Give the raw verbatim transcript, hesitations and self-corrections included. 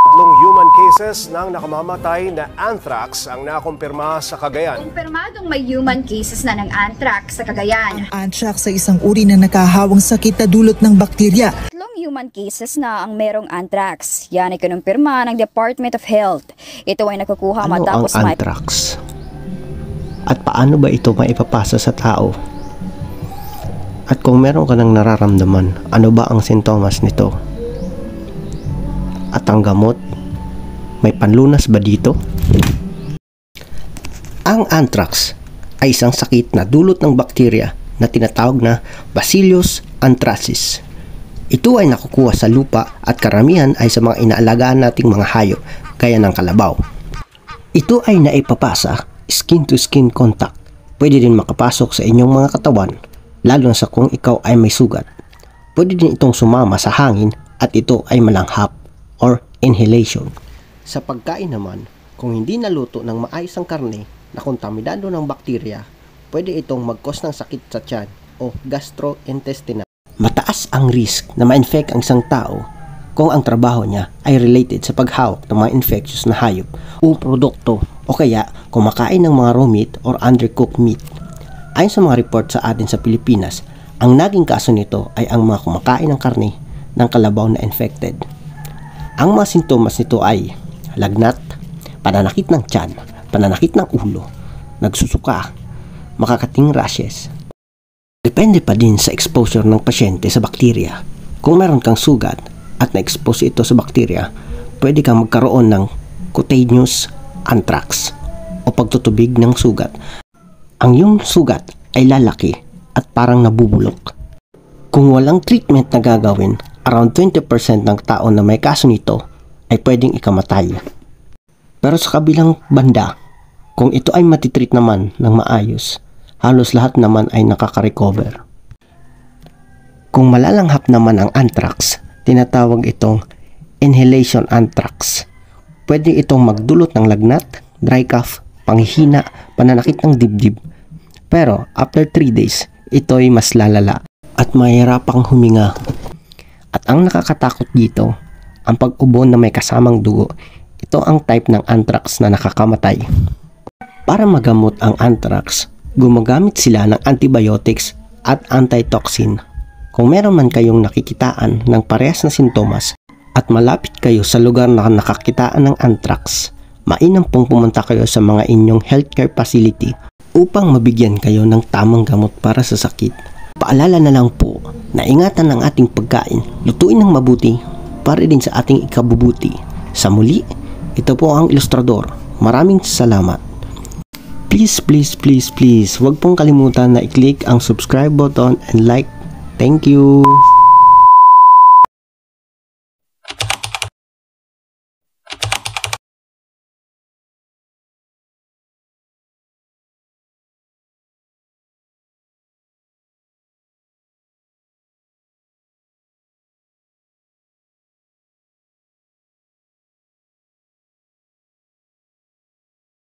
Tatlong human cases ng nakamamatay na anthrax ang nakumpirma sa Cagayan. Kumpirmadong may human cases na ng anthrax sa Cagayan. Ang anthrax ay isang uri na nakahawang sakit na dulot ng bakterya. Tatlong human cases na ang merong anthrax. Yan ay kinumpirma ng Department of Health. Ito ay nakukuha ano matapos ang anthrax? At paano ba ito maipapasa sa tao? At kung meron ka nang nararamdaman, ano ba ang sintomas nito? At ang gamot, may panlunas ba dito? Ang anthrax ay isang sakit na dulot ng bakterya na tinatawag na Bacillus anthracis. Ito ay nakukuha sa lupa at karamihan ay sa mga inaalagaan nating mga hayop gaya ng kalabaw. Ito ay naipapasa skin to skin contact. Pwede din makapasok sa inyong mga katawan, lalo na sa kung ikaw ay may sugat. Pwede din itong sumama sa hangin at ito ay malanghap or inhalation. Sa pagkain naman, kung hindi naluto ng maayos ang karne na kontaminado ng bakterya, pwede itong mag-cause ng sakit sa tiyan o gastrointestinal. Mataas ang risk na ma-infect ang isang tao kung ang trabaho niya ay related sa paghawak ng mga infectious na hayop o produkto o kaya kumakain ng mga raw meat or undercooked meat. Ayon sa mga report sa atin sa Pilipinas, ang naging kaso nito ay ang mga kumakain ng karne ng kalabaw na infected. Ang mga sintomas nito ay lagnat, pananakit ng tiyan, pananakit ng ulo, nagsusuka, makakating rashes. Depende pa din sa exposure ng pasyente sa bakterya. Kung meron kang sugat at na-expose ito sa bakterya, pwede kang magkaroon ng cutaneous anthrax o pagtutubig ng sugat. Ang iyong sugat ay lalaki at parang nabubulok. Kung walang treatment na gagawin, around twenty percent ng tao na may kaso nito ay pwedeng ikamatay. Pero sa kabilang banda, kung ito ay matitreat naman ng maayos, halos lahat naman ay nakaka-recover. Kung malalanghap naman ang anthrax, tinatawag itong inhalation anthrax. Pwede itong magdulot ng lagnat, dry cough, panghihina, pananakit ng dibdib. Pero after three days, ito ay mas lalala at mahirapang huminga. At ang nakakatakot dito, ang pag-ubo na may kasamang dugo. Ito ang type ng anthrax na nakakamatay. Para magamot ang anthrax, gumagamit sila ng antibiotics at antitoxin. Kung meron man kayong nakikitaan ng parehas na sintomas at malapit kayo sa lugar na nakakitaan ng anthrax, mainam pong pumunta kayo sa mga inyong healthcare facility upang mabigyan kayo ng tamang gamot para sa sakit. Paalala na lang po na ingatan ang ating pagkain, lutuin ng mabuti para din sa ating ikabubuti. Sa muli, ito po ang Ilustrador. Maraming salamat. Please, please, please, please, huwag pong kalimutan na i-click ang subscribe button and like. Thank you!